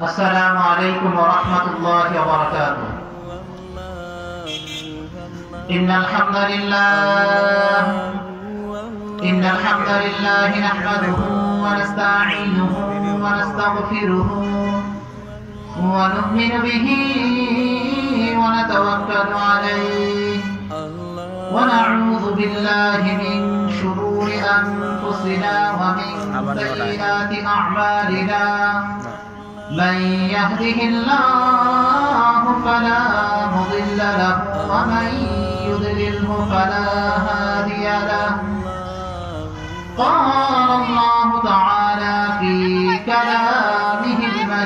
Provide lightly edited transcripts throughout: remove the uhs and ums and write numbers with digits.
السلام عليكم ورحمة الله وبركاته. إن الحمد لله نحمده ونستعينه ونستغفره ونؤمن به ونتوكل عليه ونعوذ بالله من شرور أنفسنا ومن سيئات أعمالنا. من يهده الله فلا مضل له ومن يضلله فلا هادي له. قال الله تعالى في كلامه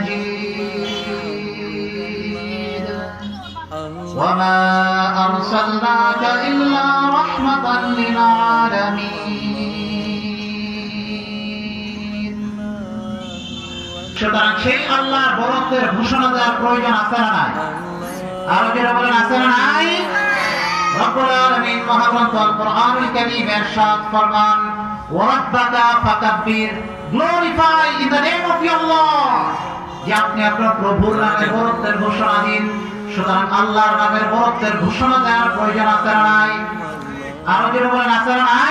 المجيد: وما أرسلناك إلا رحمة للعالمين. সুতরাং সেই আল্লাহর বরত্বের ঘোষণা দেওয়ার প্রয়োজন আছে না নাই? আরো যারা বলেন আছে না নাই? রব্বুল আলামিন মহাগ্রন্থ আল কোরআনুল কারীম ইরশাদ ফরমান, ওয়ারাব্বাকা ফাকাব্বির, glorify in the name of your lord, যে আপনি আপনার প্রভুর নামের বরত্বের ঘোষণা দিন। সুতরাং আল্লাহর নামের বরত্বের ঘোষণা দেওয়ার প্রয়োজন আছে না নাই? আরো যারা বলেন আছে না নাই?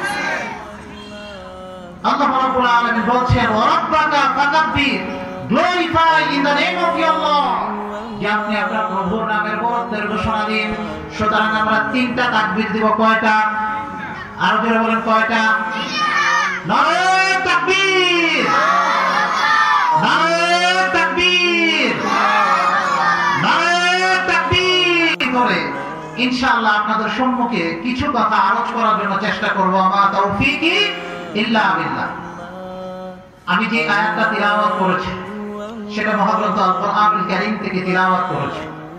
আল্লাহ রাব্বুল আলামিন বলছেন, ওয়ারাব্বাকা ফাকাব্বির, glorify in the name of your lord, যে আপনি আপনার প্রভুর নামের বরত্বের ঘোষণা দিন। সুতরাং আমরা তিনটা তাকবীর দিব। কয়টা? আরো যারা বলেন কয়টা? নারে তাকবীর, নারে তাকবীর, নারে তাকবীর করে ইনশাআল্লাহ আপনাদের সম্মুখে কিছু কথা আলোচ করার জন্য চেষ্টা করব। আমা তাওফীকি ইল্লা বিল্লাহ। আমি যে আয়াতটা তিলাওয়াত করেছি সেটা মহাগ্রন্থ আল কোরআনুল কারীম থেকে তিলাওয়াত করেছি।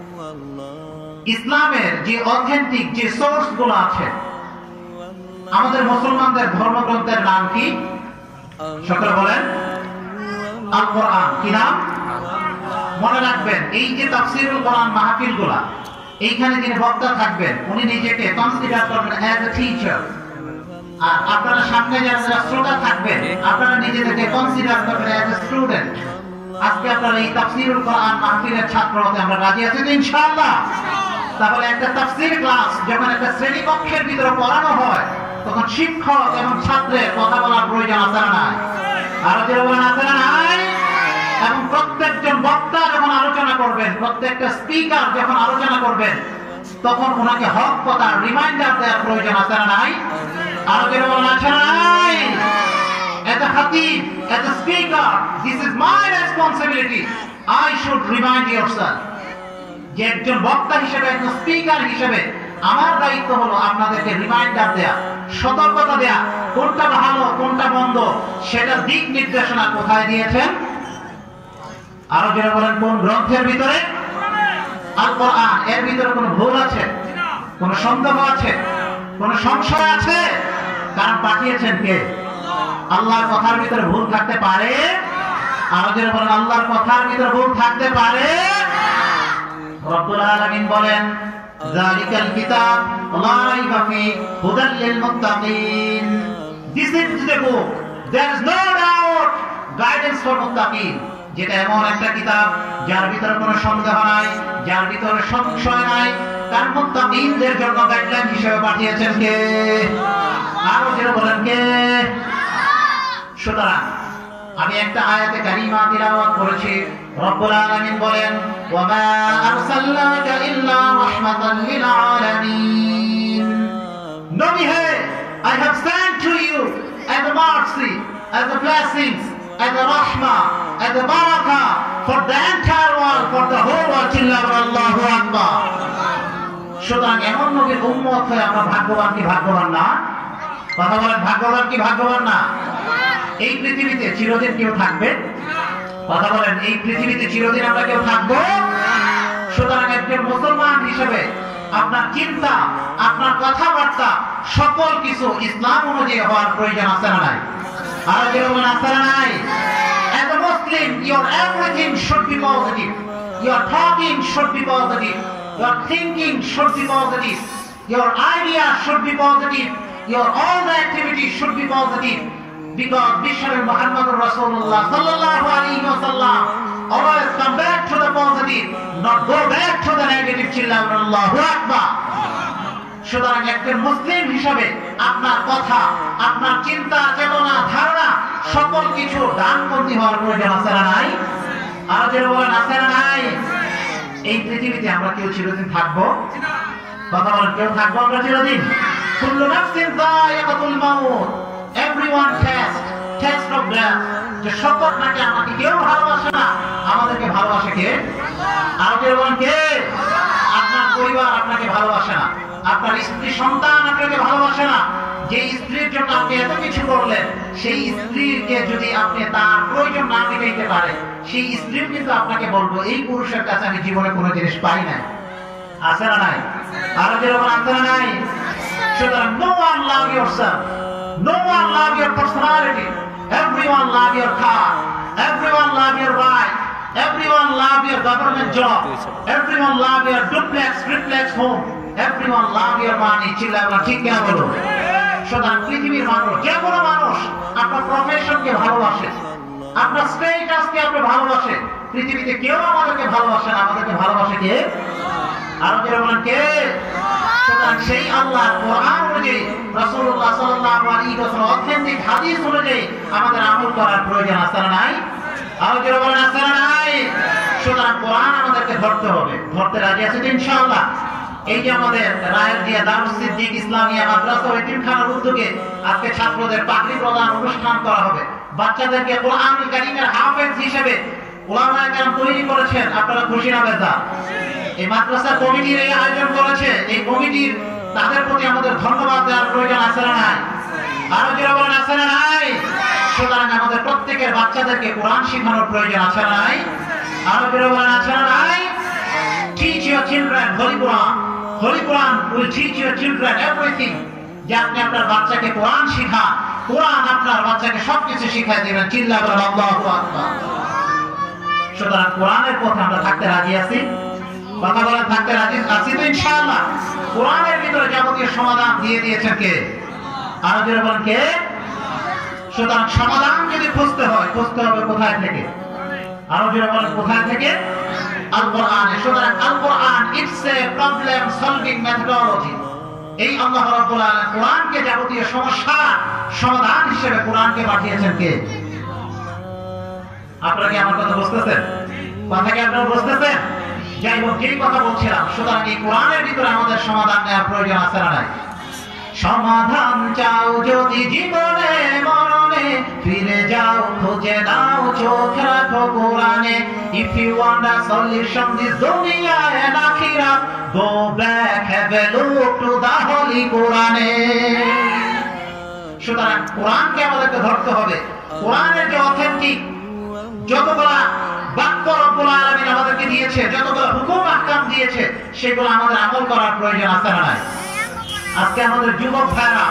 ইসলামের যে অথেন্টিক যে সোর্স গুলো আছে, আমাদের মুসলমানদের ধর্মগ্রন্থের নাম কি? সকলে বলেন আল কোরআন। কি নাম? মনে রাখবেন, এই যে তাফসীরুল কোরআন মাহফিল গুলা, এইখানে যিনি বক্তা থাকবেন উনি নিজেকে কনসিডার করবেন অ্যাজ এ টিচার, আর আপনারা সামনে যারা শ্রোতা থাকবেন আপনারা নিজেদেরকে কনসিডার করবেন অ্যাজ এ স্টুডেন্ট। আজকে আপনারা এই তাফসীরুল কোরআন মাহফিলের ছাত্র হতে আমরা রাজি আছি তো ইনশাআল্লাহ? তাহলে একটা তাফসীর ক্লাস যখন একটা শ্রেণী কক্ষের ভিতরে পড়ানো হয় তখন শিক্ষক এবং ছাত্রের কথা বলার প্রয়োজন আছে না নাই? আরো যেমন আছে না নাই? এবং প্রত্যেকজন বক্তা যখন আলোচনা করবেন, প্রত্যেকটা স্পিকার যখন আলোচনা করবেন, তখন ওনাকে হক কথা রিমাইন্ডার দেওয়ার প্রয়োজন আছে না নাই? আরো যেমন আছে না নাই? As a khatib, as a speaker, this is my responsibility. I should remind yourself. যে একজন বক্তা হিসেবে, একজন স্পিকার হিসেবে আমার দায়িত্ব হলো আপনাদেরকে রিমাইন্ডার দেয়া, সতর্কতা দেয়া, কোনটা ভালো কোনটা মন্দ সেটা দিক নির্দেশনা কোথায় দিয়েছেন? আরো যারা বলেন কোন গ্রন্থের ভিতরে? আল কোরআন। এর ভিতরে কোনো ভুল আছে, কোন সন্দেহ আছে, কোন সংশয় আছে? কারণ পাঠিয়েছেন কে? আল্লাহর কথার ভিতরে ভুল থাকতে পারে? আরো যারা বলেন আল্লাহর কথার ভিতরে ভুল থাকতে পারে? রব্বুল আলামিন বলেন, যালিকাল কিতাব লা রাইবা ফীহি হুদাল লিল মুত্তাকিন। This is the book, there is no doubt, guidance for মুত্তাকিন। যেটা এমন একটা কিতাব যার ভিতরে কোনো সন্দেহ নাই, যার ভিতরে সংশয় নাই, কারণ মুত্তাকিনদের জন্য গাইডলাইন হিসেবে পাঠিয়েছেন কে? আরো যারা বলেন কে? সুতরাং আমি একটা আয়াতে কারিমা তিলাওয়াত করেছি। রব্বুল আলামিন বলেন, ওয়ামা আরসালনাকা ইল্লা রাহমাতাল লিল আলামিন। নবী হে, I have sent to you as a mercy, as a blessings, as a rahmah, as a barakah for the entire world, for the whole world. Allahu Akbar. সুতরাং এমন নবীর উম্মত হয়ে আমরা ভাগ্যবান কি ভাগ্যবান না? কথা বলেন, ভাগ্যবান কি ভাগ্যবান না? এই পৃথিবীতে চিরদিন কেউ থাকবে? কথা বলেন, এই পৃথিবীতে চিরদিন আমরা কেউ থাকবো? সুতরাং একজন মুসলমান হিসেবে আপনার চিন্তা, আপনার কথাবার্তা সকল কিছু ইসলাম অনুযায়ী হওয়ার প্রয়োজন আছে না নাই? আর যেমন আছে না নাই? As a Muslim, your everything should be positive. Your talking should be positive. Your thinking should be positive. Your ideas should be positive. Your all the activities should be positive. Because Bishop Muhammad Rasulullah sallallahu alaihi wasallam always not go back to the negative. চিল্লাবেন আল্লাহু আকবার। সুতরাং একজন মুসলিম হিসাবে আপনার কথা, আপনার চিন্তা, চেতনা, ধারণা সকল কিছু ডানপন্থী হওয়ার প্রয়োজন আছে না নাই? আরো যারা বলেন আছে না নাই? এই পৃথিবীতে আমরা কেউ চিরদিন থাকবো? কথা বলেন, কেউ থাকবো আমরা চিরদিন? কুল্লু নাফসিন যায়িকাতুল মাউত, এভরিওয়ান টেস্ট অফ ডেথ। যে সকল নাকি আমাকে কেউ ভালোবাসে না, আমাদেরকে ভালোবাসে কে? আরো যারা বলেন কে? আপনার পরিবার আপনাকে ভালোবাসে না, আপনার স্ত্রী সন্তান আপনাকে ভালোবাসে না। যে স্ত্রীর জন্য আপনি এত কিছু করলেন, সেই স্ত্রীকে যদি আপনি তার প্রয়োজন না মিটাইতে পারে, সেই স্ত্রীও কিন্তু আপনাকে বলবো এই পুরুষের কাছে আমি জীবনে কোনো জিনিস পাই না। আছে না নাই? আরো যেরকম আছে না নাই? সুতরাং no one love yourself, no one love your personality, everyone love your car, everyone love your wife, everyone love your government job, everyone love your triplex home, everyone love your money. চিল্লাবেন ঠিক কিনা বলুন? সুতরাং পৃথিবীর মানুষ, যে কোনো মানুষ আপনার প্রফেশনকে ভালোবাসে, আপনার স্টেটাসকে আপনি ভালোবাসে। পৃথিবীতে কেউ আমাদেরকে ভালোবাসে না, আমাদেরকে ভালোবাসে কে? আরো যারা বলেন কে? সুতরাং সেই আল্লাহ কোরআন অনুযায়ী, রাসূলুল্লাহ সাল্লাল্লাহু আলাইহি ওয়াসাল্লাম অথেন্টিক হাদিস অনুযায়ী আমাদের আমল করার প্রয়োজন আছে না নাই? আরো যারা বলেন আছে না নাই? সুতরাং কোরআন আমাদেরকে ধরতে হবে। ধরতে রাজি আছেন ইনশাআল্লাহ? এই যে আমাদের রায়েরদিয়া দারুস সিদ্দিক ইসলামিয়া মাদ্রাসা ও এতিমখানার উদ্যোগে আজকে ছাত্রদের পাগড়ি প্রদান অনুষ্ঠান করা হবে। বাচ্চাদেরকে কোরআনুল কারীমের হাফেজ হিসেবে উলামায়ে কেরাম তৈরি করেছেন। আপনারা খুশি না বেজার? এই মাদ্রাসা কমিটির এই আয়োজন করেছে, এই কমিটির তাদের প্রতি আমাদের ধন্যবাদ দেওয়ার প্রয়োজন আছে না নাই? আরো যারা বলেন আছে না নাই? সুতরাং আমাদের প্রত্যেকের বাচ্চাদেরকে কোরআন শেখানোর প্রয়োজন আছে না নাই? আরো যারা বলেন আছে না নাই? Teach your children Holy Quran. Holy Quran will teach your children everything. যে আপনি আপনার বাচ্চাকে কোরআন শিখান, কোরআন আপনার বাচ্চাকে সবকিছু শিখাই দিবেন। চিল্লাবেন আল্লাহু আকবার। সুতরাং কোরআনের পথে আমরা থাকতে রাজি আছি? কথা বলেন, থাকতে রাজি আছি তো ইনশাআল্লাহ? কোরআনের ভিতরে যাবতীয় সমাধান দিয়ে দিয়েছেন কে? আরো যারা বলেন কে? সুতরাং সমাধান যদি খুঁজতে হয়, খুঁজতে হবে কোথায় থেকে? আরো যারা বলেন কোথায় থেকে? আল কোরআনে। সুতরাং আল কোরআন it's a problem solving methodology. এই আল্লাহ রাব্বুল আলামিন কোরআনকে যাবতীয় সমস্যার সমাধান হিসেবে কোরআনকে পাঠিয়েছেন কে? আপনারা কি আমার কথা বুঝতেছেন? কথা কি আপনারা বুঝতেছেন? যাই হোক, যেই কথা বলছিলাম, সুতরাং এই কোরআনের ভিতরে আমাদের সমাধান নেওয়ার প্রয়োজন আছে না নাই? সমাধান চাও যদি জীবনে মরণে, ফিরে যাও খুঁজে নাও চোখ রাখো কোরআনে। If you want a solution this dunya and akhirah, go back, have a look to the holy Quran. সুতরাং কোরআনকে আমাদেরকে ধরতে হবে। কোরআনের যে অথেন্টিক যতগুলা বাক্য রব্বুল আলামিন আমাদেরকে দিয়েছে, যতগুলা হুকুম আহকাম দিয়েছে, সেগুলো আমাদের আমল করার প্রয়োজন আছে না নাই? আজকে আমাদের যুবক ভাইরা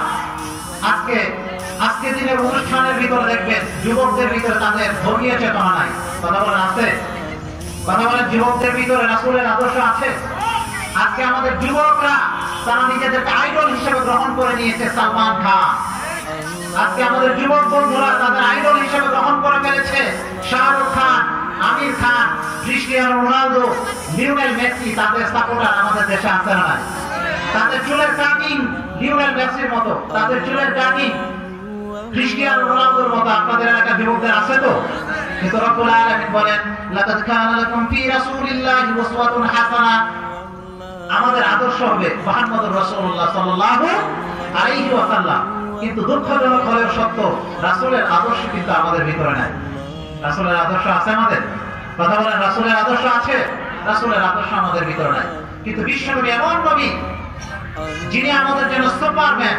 আজকে দিনের অনুষ্ঠানের ভিতরে দেখবেন যুবকদের ভিতরে তাদের ধর্মীয় চেতনা নাই। কথা বলেন আছে? কথা বলেন, যুবকদের ভিতরে রাসূলের আদর্শ আছে? আজকে আমাদের যুবকরা তারা নিজেদেরকে আইডল হিসেবে গ্রহণ করে নিয়েছে সালমান খান। আজকে আমাদের যুবক বন্ধুরা তাদের আইডল হিসেবে গ্রহণ করে ফেলেছে Shahrukh Khan, Aamir Khan, Cristiano Ronaldo, Lionel Messi. তাদের সাপোর্টার আমাদের দেশে আছে না নাই? তাদের চুলের কাটিং লিওনেল মেসির মতো, তাদের চুলের কাটিং ক্রিস্টিয়ানো রোনালদোর মতো আপনাদের এলাকার যুবকদের আছে তো? কিন্তু রব্বুল আলামিন বলেন, লাকাদ কানা লাকুম ফি রাসূলিল্লাহি উসওয়াতুন হাসানাহ। আমাদের আদর্শ হবে মুহাম্মদুর রাসূলুল্লাহ সাল্লাল্লাহু আলাইহি ওয়াসাল্লাম। কিন্তু দুঃখজনক হলেও সত্য, রাসূলের আদর্শ কিন্তু আমাদের ভিতরে নাই। রাসূলের আদর্শ আছে আমাদের? কথা বলেন, রাসূলের আদর্শ আছে? রাসূলের আদর্শ আমাদের ভিতরে নাই। কিন্তু বিশ্বনবী এমন নবী যিনি আমাদের জন্য সুপারম্যান।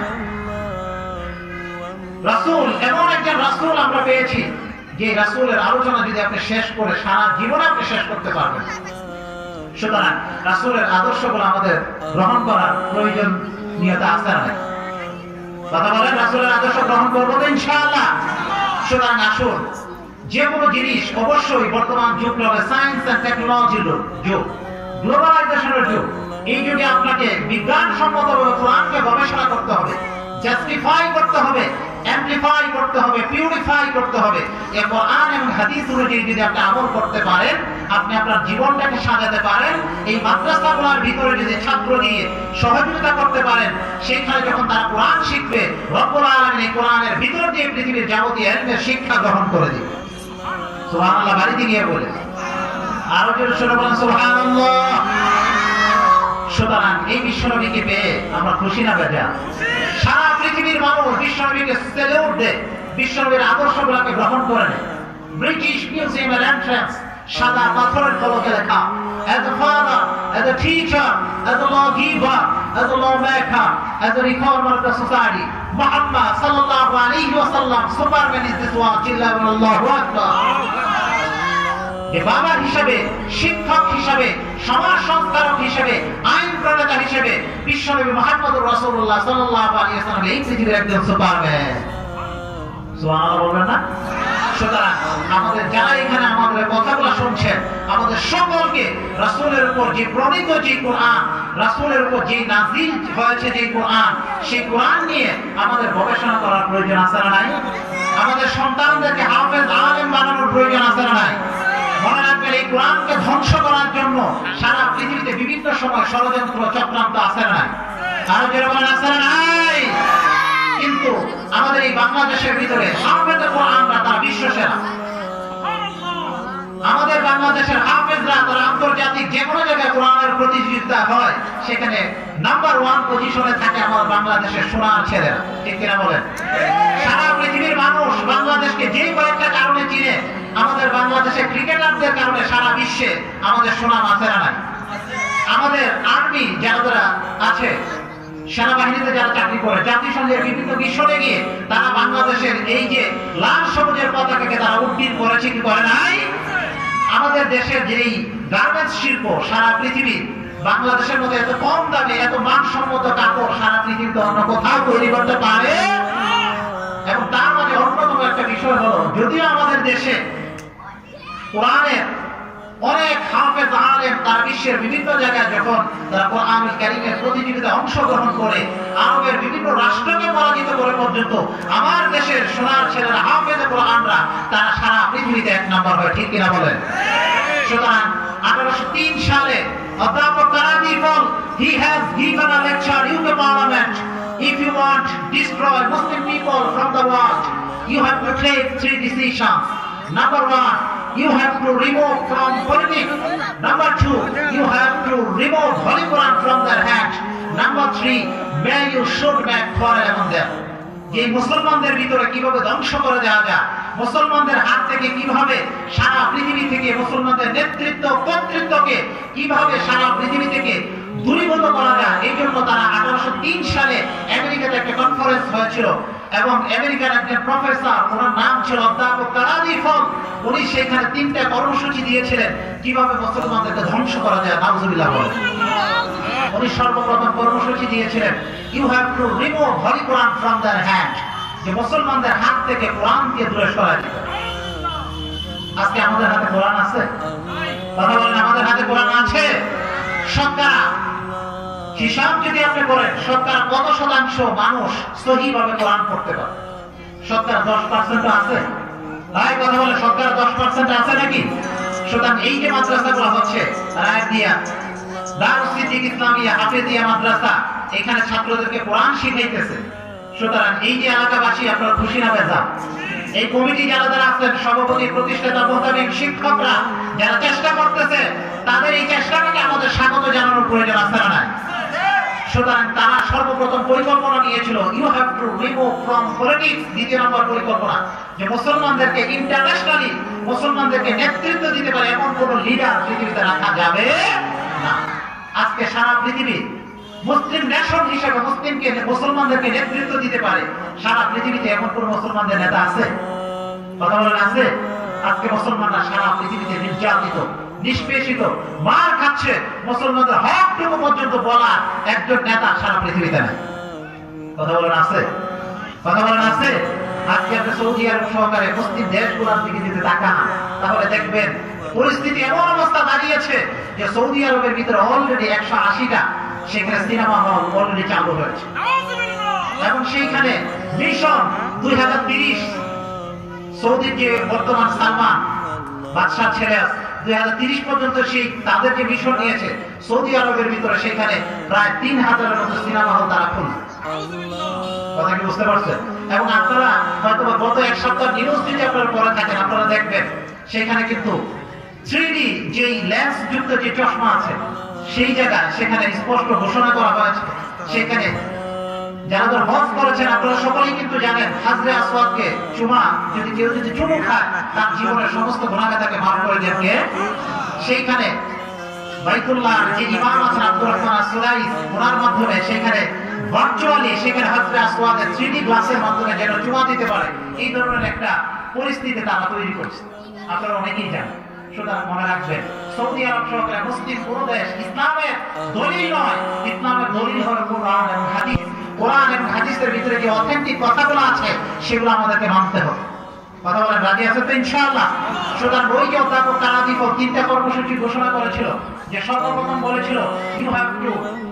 রাসূল এমন একজন রাসূল আমরা পেয়েছি, যে রাসূলের আলোচনা যদি আপনি শেষ করে সারা জীবনে আপনি শেষ করতে পারবেন। সুতরাং রাসূলের আদর্শগুলো আমাদের গ্রহণ করার প্রয়োজনীয়তা আছে না? কথা বলেন, রাসূলের আদর্শ গ্রহণ করবো তো ইনশাআল্লাহ? সুতরাং আসুন, যে কোনো জিনিস অবশ্যই বর্তমান যুগ হবে সায়েন্স এন্ড টেকনোলজির যুগ, গ্লোবালাইজেশনের যুগ। এই যুগে আপনাকে বিজ্ঞানসম্মতভাবে কোরআনকে গবেষণা করতে হবে, জাস্টিফাই করতে হবে, অ্যামপ্লিফাই করতে হবে, পিউরিফাই করতে হবে। এই কোরআন এবং হাদিস অনুযায়ী যদি আপনি আমল করতে পারেন, আপনি আপনার জীবনটাকে সাজাতে পারেন। এই মাদ্রাসাগুলোর ভিতরে যদি ছাত্র দিয়ে সহযোগিতা করতে পারেন, সেখানে যখন তারা কোরআন শিখবে, রব্বুল আলামিন এই কোরআনের ভিতর দিয়ে পৃথিবীর যাবতীয় ইলমের শিক্ষা গ্রহণ করে দিবে। সুবহানাল্লাহ, বাড়িতে গিয়ে বলে আরো জোরে শুনে বলেন সুবহানাল্লাহ। সুতরাং এই বিশ্বনবীকে পেয়ে আমরা খুশি না বেজা? সারা পৃথিবীর মানুষ বিশ্বনবীকে সেলুট দেয়, বিশ্বনবীর আদর্শগুলোকে গ্রহণ করে নেয়। ব্রিটিশ মিউজিয়ামের এন্ট্রান্স সাদা পাথরের ফলকে লেখা, as a father, as a teacher, as a lawgiver, as a lawmaker, as a reformer of the society, Muhammad sallallahu alaihi wasallam, Superman is this one, Allahu Akbar. বাবা হিসেবে, শিক্ষক হিসেবে, সমাজ সংস্কারক হিসেবে, আইন প্রণেতা হিসেবে বিশ্বনবী মুহাম্মদুর রাসূলুল্লাহ সাল্লাল্লাহু আলাইহি ওয়াসাল্লাম এই পৃথিবীর একজন সুপারম্যান। সুবহানাল্লাহ বলবেন না? সুতরাং আমাদের যারা এখানে আমাদের কথাগুলো শুনছেন, আমাদের সকলকে রাসূলের উপর যে প্রণীত যে কোরআন, রাসূলের উপর যে নাযিল হয়েছে যে কোরআন, সেই কোরআন নিয়ে আমাদের গবেষণা করার প্রয়োজন আছে না নাই? আমাদের সন্তানদেরকে হাফেজ আলেম বানানোর প্রয়োজন আছে না নাই? মনে রাখবেন, এই কোরআনকে ধ্বংস করার জন্য সারা পৃথিবীতে বিভিন্ন সময় ষড়যন্ত্র চক্রান্ত আছে না নাই? আরো যারা বলেন আছে না নাই? কিন্তু আমাদের এই বাংলাদেশের ভিতরে হাফেজ কোরআনরা তারা বিশ্বসেরা। আমাদের বাংলাদেশের হাফেজরা তারা আন্তর্জাতিক যে কোনো জায়গায় কোরআনের প্রতিযোগিতা হয়, সেখানে নাম্বার 1 পজিশনে থাকে আমার বাংলাদেশের সোনার ছেলেরা। ঠিক কিনা বলেন? সারা পৃথিবীর মানুষ বাংলাদেশকে যে কয়েকটা কারণে চিনে, আমাদের বাংলাদেশের ক্রিকেটারদের কারণে সারা বিশ্বে আমাদের সুনাম আছে না নাই? আমাদের আর্মি যারা আছে, সেনাবাহিনীতে যারা চাকরি করে, জাতিসংঘের বিভিন্ন মিশনে গিয়ে তারা বাংলাদেশের এই যে লাল সবুজের পতাকাকে তারা উড্ডীন করেছে কি করে নাই? আমাদের দেশের যেই গার্মেন্টস শিল্প সারা পৃথিবী, বাংলাদেশের মধ্যে এত কম দামে এত মানসম্মত কাপড় সারা পৃথিবীতে অন্য কোথাও তৈরি করতে পারে। এবং তার মাঝে অন্যতম একটা বিষয় হলো, যদিও আমাদের দেশে কোরআনের অনেক হাফেজ আলেম তারা বিশ্বের বিভিন্ন জায়গায় যখন তারা কোরআনুল কারীমের প্রতিযোগিতায় অংশগ্রহণ করে আরবের বিভিন্ন রাষ্ট্রকে পরাজিত করে পর্যন্ত আমার দেশের সোনার ছেলেরা হাফেজ কোরআনরা তারা সারা পৃথিবীতে 1 নম্বর হয়। ঠিক কিনা বলেন? সুতরাং 1803 সালে অধ্যাপক কারাদি ফল, he has given a lecture in the parliament. If you want to destroy Muslim people from the world, you have to take 3 decisions. Number 1, you have to remove from politics. Number 2, you have to remove Holy Quran from their hands. Number 3, may you shoot back fire among them. যে মুসলমানদের ভিতরে কিভাবে ধ্বংস করে দেওয়া যায়, মুসলমানদের হাত থেকে কিভাবে সারা পৃথিবী থেকে মুসলমানদের নেতৃত্ব কর্তৃত্বকে কিভাবে সারা পৃথিবী থেকে দূরীভূত করা যায়, এই জন্য তারা 1803 সালে আমেরিকাতে একটা কনফারেন্স হয়েছিল এবং আমেরিকার একজন প্রফেসর, ওনার নাম ছিল অধ্যাপক কারাদি ফল, উনি সেখানে 3টা কর্মসূচি দিয়েছিলেন কিভাবে মুসলমানদেরকে ধ্বংস করা যায়। নাউজুবিল্লাহ বলেন। উনি সর্বপ্রথম কর্মসূচি দিয়েছিলেন, you have to remove holy Quran from their hand, যে মুসলমানদের হাত থেকে কোরআনকে দূরে সরাই দিতে। আজকে আমাদের হাতে কোরআন আছে? কথা বলেন, আমাদের হাতে কোরআন আছে? শতকরা হিসাব যদি আপনি করেন, শতকরা কত শতাংশ মানুষ সহিভাবে কোরআন পড়তে পারে? শতকরা 10% আছে? তাই কথা বলে শতকরা 10% আছে নাকি? সুতরাং এই যে মাদ্রাসাগুলো হচ্ছে রায়দিয়া, দারুস সিদ্দিক ইসলামিয়া, হাফেজিয়া মাদ্রাসা, এখানে ছাত্রদেরকে কোরআন শিখাইতেছে। সুতরাং এই যে এলাকাবাসী, আপনারা খুশি না বেজা? এই কমিটি যারা যারা আছেন, সভাপতি, প্রতিষ্ঠাতা, মোতাবেক শিক্ষকরা যারা চেষ্টা করতেছে, তাদের এই চেষ্টাটাকে আমাদের স্বাগত জানানোর প্রয়োজন আছে না নাই? সুতরাং তারা সর্বপ্রথম পরিকল্পনা নিয়েছিল, you have to remove from politics. 2 number পরিকল্পনা, যে মুসলমানদেরকে ইন্টারন্যাশনালি মুসলমানদেরকে নেতৃত্ব দিতে পারে এমন কোন লিডার পৃথিবীতে রাখা যাবে না। আজকে সারা পৃথিবী মুসলিম নেশন হিসেবে মুসলমানদেরকে নেতৃত্ব দিতে পারে, সারা পৃথিবীতে এমন কোন মুসলমানদের নেতা আছে? কথা বলেন, আছে? আজকে মুসলমানরা সারা পৃথিবীতে নির্যাতিত, নিষ্পেষিত, মার খাচ্ছে, মুসলমানদের হকটুকু পর্যন্ত বলার একজন নেতা সারা পৃথিবীতে নাই। কথা বলেন, আছে? কথা বলেন, আছে? আজকে আপনি সৌদি আরব সহকারে মুসলিম দেশগুলোর দিকে যদি তাকান, তাহলে দেখবেন পরিস্থিতি এমন অবস্থা দাঁড়িয়েছে যে সৌদি আরবের ভিতরে অলরেডি 180টা সেখানে সিনেমা হল অলরেডি চালু হয়েছে এবং সেইখানে মিশন 2030 সৌদির যে বর্তমান সালমান বাদশাহ ছেলে 2030 পর্যন্ত সেই তাদের যে মিশন নিয়েছে সৌদি আরবের ভিতরে, সেখানে প্রায় 3000-এর মতো সিনেমা হল তারা খুলবে। কথা কি বুঝতে পারছেন? এবং আপনারা হয়তো গত এক সপ্তাহ নিউজ যদি আপনারা পড়ে থাকেন, আপনারা দেখবেন সেখানে কিন্তু 3D যেই লেন্স যুক্ত যে চশমা আছে সেই জায়গায় সেখানে স্পষ্ট ঘোষণা করা হয়েছে, সেখানে যারা তো হজ করেছেন আপনারা সকলেই কিন্তু জানেন, হাজরে আসওয়াদকে যদি কেউ চুমু খায় তার জীবনের সমস্ত গুনাহকে মাফ করে দেন কে? সেইখানে বাইতুল্লাহ যে ইমাম আছেন আব্দুর রহমান আসুলাইস, ওনার মাধ্যমে সেখানে ভার্চুয়ালি সেখানে হাজরে আসওয়াদের 3D গ্লাসের মাধ্যমে যেন চুমা দিতে পারে, এই ধরনের একটা পরিস্থিতি তারা তৈরি করছে। আপনারা অনেকেই জানেন। সুতরাং মনে রাখবেন, সৌদি আরব সরকার মুসলিম কোন দেশ ইসলামের দলিল নয়, ইসলামের দলিল হলো কোরআন এবং হাদিস। কোরআন এবং হাদিসের ভিতরে যে অথেন্টিক কথাগুলো আছে সেগুলো আমাদেরকে মানতে হবে। কথা বলেন, রাজি আছেন তো ইনশাআল্লাহ? সুতরাং ওই যে অধ্যাপক কারাদিপ 3টা কর্মসূচি ঘোষণা করেছিল, যে সর্বপ্রথম বলেছিল you have to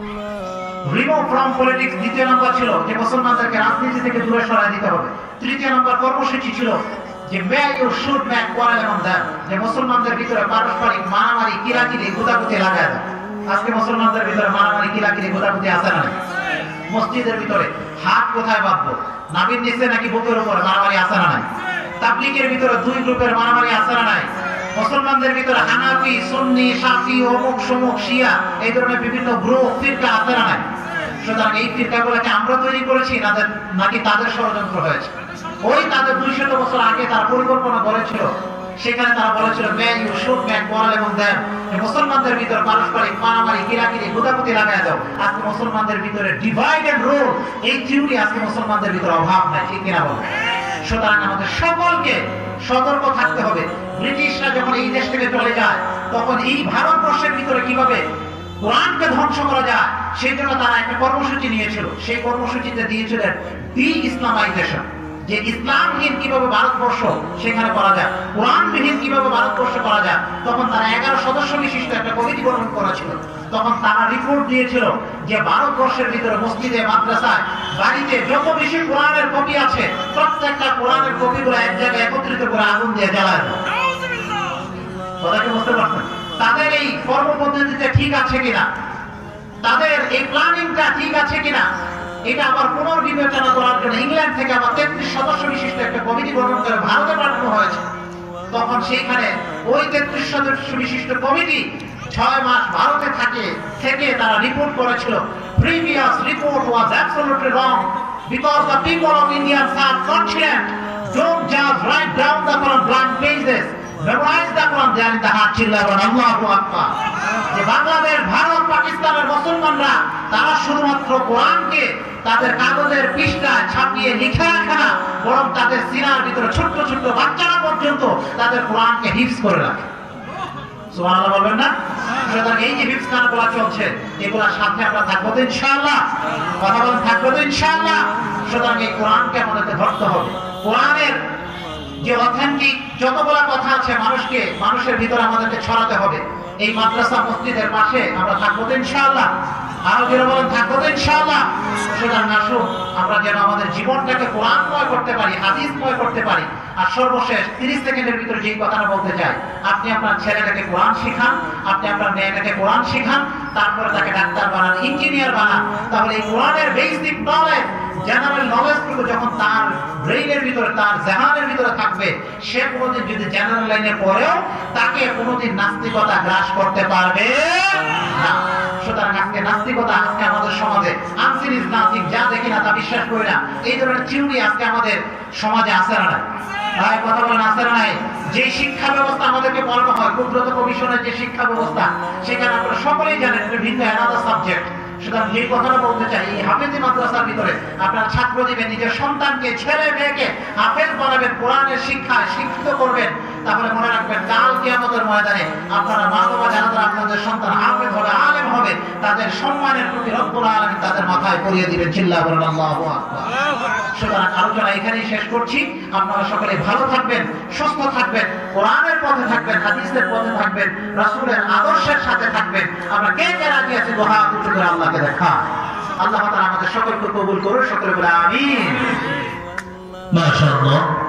remove from politics, দ্বিতীয় নম্বর ছিল যে মুসলমানদেরকে রাজনীতি থেকে দূরে সরাই দিতে হবে, তৃতীয় নম্বর কর্মসূচি ছিল যে may you should make Quran এবং দেন, যে মুসলমানদের ভিতরে পারস্পরিক মারামারি কিরাকিরি গুদাগুতি লাগায় দেয়। আজকে মুসলমানদের ভিতরে মারামারি কিরাকিরি গুদাগুতি আছে না? মসজিদের ভিতরে হাত কোথায় বাঁধবো, নাবির নিচে নাকি বুকের উপরে মারামারি আছে না? তাবলীগের ভিতরে 2 গ্রুপের মারামারি আছে না? মুসলমানদের ভিতরে হানাফি, সুন্নি, শাফি, অমুক সমুক, শিয়া এই ধরনের বিভিন্ন গ্রুপ ফিরকা আছে না? সুতরাং এই ফিরকাগুলোকে আমরা তৈরি করেছি নাকি তাদের ষড়যন্ত্র হয়েছে? ওই তাদের 200 বছর আগে তারা পরিকল্পনা করেছিল, সেখানে তারা বলেছিল may you should make Quran এবং দেন, মুসলমানদের ভিতরে পারস্পরিক মারামারি কিরাকিরি গুদাগুতি লাগায় দাও। আজকে মুসলমানদের ভিতরে ডিভাইড এন্ড রুল, এই থিওরি আজকে মুসলমানদের ভিতরে অভাব নাই, ঠিক কিনা বলেন? সুতরাং আমাদের সকলকে সতর্ক থাকতে হবে। ব্রিটিশরা যখন এই দেশ থেকে চলে যায়, তখন এই ভারতবর্ষের ভিতরে কিভাবে কোরআনকে ধ্বংস করা যায় সেই জন্য তারা একটা কর্মসূচি নিয়েছিল। সেই কর্মসূচিতে দিয়েছিলেন ডি ইসলামাইজেশন, যে ইসলামহীন কিভাবে ভারতবর্ষ সেখানে করা যায়, কোরআনবিহীন কিভাবে ভারতবর্ষ করা যায়। তখন তারা 11 সদস্য বিশিষ্ট একটা কমিটি গঠন করেছিল। তখন তারা রিপোর্ট দিয়েছিল যে ভারতবর্ষের ভিতরে মসজিদে, মাদ্রাসায়, বাড়িতে যত বেশি কোরআনের কপি আছে, প্রত্যেকটা কোরআনের কপিগুলো এক জায়গায় একত্রিত করে আগুন দিয়ে জ্বালায় দেয়। কথা কি বুঝতে পারছেন? তাদের এই কর্মপদ্ধতিতে ঠিক আছে কিনা, তাদের এই প্ল্যানিংটা ঠিক আছে কিনা, এটা আবার পুনর্বিবেচনা করার জন্য ইংল্যান্ড থেকে আবার 33 সদস্য বিশিষ্ট একটা কমিটি গঠন করে ভারতে পাঠানো হয়েছে। তখন সেইখানে ওই 33 সদস্য বিশিষ্ট কমিটি 6 মাস ভারতে থেকে তারা রিপোর্ট করেছিল, previous report was absolutely wrong because the people of India subcontinent don't just write down the blank pages, memorize the Quran, they are in the heart. চিল্লাবেন আল্লাহু আকবার। যে বাংলাদেশ, ভারত, পাকিস্তানের মুসলমানরা তারা শুধুমাত্র কোরআনকে তাদের কাগজের পৃষ্ঠায় ছাপিয়ে লিখে রাখে না, বরং তাদের সিনার ভিতরে ছোট্ট ছোট্ট বাচ্চারা পর্যন্ত তাদের কোরআনকে হিফজ করে রাখে। সুবহানাল্লাহ বলবেন না? সুতরাং এই যে হিফজ খানাগুলো চলছে, এগুলোর সাথে আমরা থাকবো তো ইনশাআল্লাহ? কথা বলেন, থাকবো তো ইনশাআল্লাহ? সুতরাং এই কোরআনকে আমাদেরকে ধরতে হবে। কোরআনের যে অথেন্টিক যতগুলো কথা আছে মানুষের ভিতরে আমাদেরকে ছড়াতে হবে। এই মাদ্রাসা মসজিদের পাশে আমরা থাকবো তো ইনশাআল্লাহ? আরো যারা বলেন থাকবো তো ইনশাআল্লাহ? সুতরাং আসুন আমরা যেন আমাদের জীবনটাকে কোরআনময় করতে পারি, হাদিসময় করতে পারি। আর সর্বশেষ 30 সেকেন্ডের ভিতরে যেই কথাটা বলতে চাই, আপনি আপনার ছেলেটাকে কোরআন শিখান, আপনি আপনার মেয়েটাকে কোরআন শিখান, তারপরে তাকে ডাক্তার বানান, ইঞ্জিনিয়ার বানান। তাহলে এই কোরআনের বেসিক নলেজ, জেনারেল নলেজটুকু যখন তার ব্রেইনের ভিতরে, তার জেহানের ভিতরে থাকবে, সে কোনোদিন যদি জেনারেল লাইনে পড়েও তাকে কোনোদিন নাস্তিকতা গ্রাস করতে পারবে না। সুতরাং আজকে নাস্তিকতা আজকে আমাদের সমাজে আনসিন ইজ নাথিং, যা দেখি না তা বিশ্বাস করি না, এই ধরনের থিওরি আজকে আমাদের সমাজে আছে না? তাই কথা বলেন, আছে না? যে শিক্ষা ব্যবস্থা আমাদেরকে পড়ানো হয়, কুদরত কমিশনের যে শিক্ষা ব্যবস্থা, সেখানে আপনারা সকলেই জানেন ভিন্ন অ্যানাদার সাবজেক্ট। সুতরাং যে কথাটা বলতে চাই, এই হাফেজি মাদ্রাসার ভিতরে আপনার ছাত্র দিবেন, নিজের সন্তানকে, ছেলে মেয়েকে হাফেজ বানাবেন, কোরআনের শিক্ষায় শিক্ষিত করবেন। তাহলে মনে রাখবেন, কাল কিয়ামতের ময়দানে আপনারা মা বাবা যারা আপনাদের সন্তান হাফেজ হবে, আলেম হবে, তাদের সম্মানের প্রতি রব্বুল আলামিন তাদের মাথায় পরিয়ে দিবেন। চিল্লাহ বলেন আল্লাহু আকবার। সুতরাং আলোচনা এখানেই শেষ করছি। আপনারা সকলে ভালো থাকবেন, সুস্থ থাকবেন, কোরআনের পথে থাকবেন, হাদিসের পথে থাকবেন, রাসূলের আদর্শের সাথে থাকবেন। আমরা কে কে রাজি আছি দোয়া উঁচু করে আল্লাহকে দেখা। আল্লাহ তাআলা আমাদের সকলকে কবুল করুন, সকলে বলে আমিন। মাশাআল্লাহ।